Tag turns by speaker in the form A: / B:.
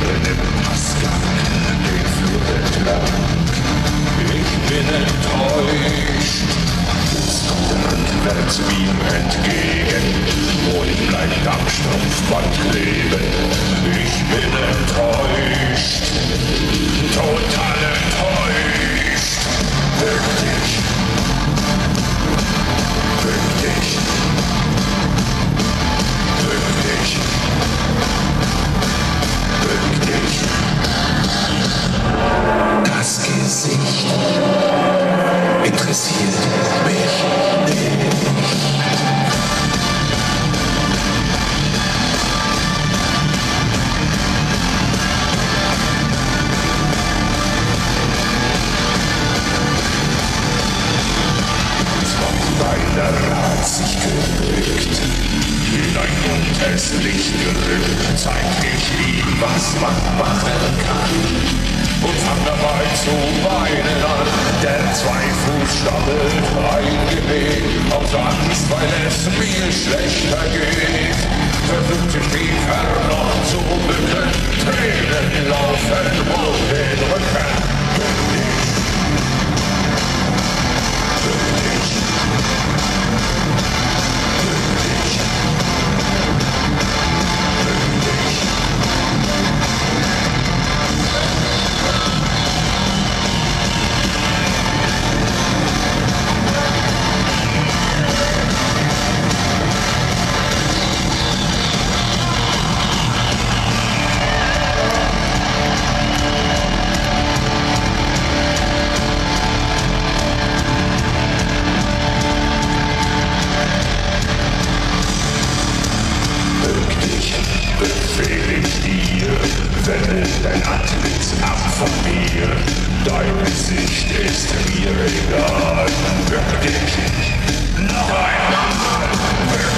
A: Tieren im Passgang den Flur entlang. Ich bin enttäuscht. Es kommt der rückwärts ihm entgegen und bleibt am Strumpfband kleben. Ich bin enttäuscht, total enttäuscht. Wirklich. Wirklich. Wirklich. Wirklich. Das Gesicht interessiert mich nicht. Meiner hat sich gebückt, in ein buntes Licht gerückt, zeig ich ihm, was man machen kann. Und fang dabei zu weinen an, der 2 Fuß stammelt ein Gebet, aus Angst, weil es mir schlechter geht. Versucht sich die noch zu bücken, Tränen laufen um den Rücken. Befehl ich dir, wende dein Antlitz ab von mir. Dein Gesicht ist mir egal. Wirklich, noch einmal,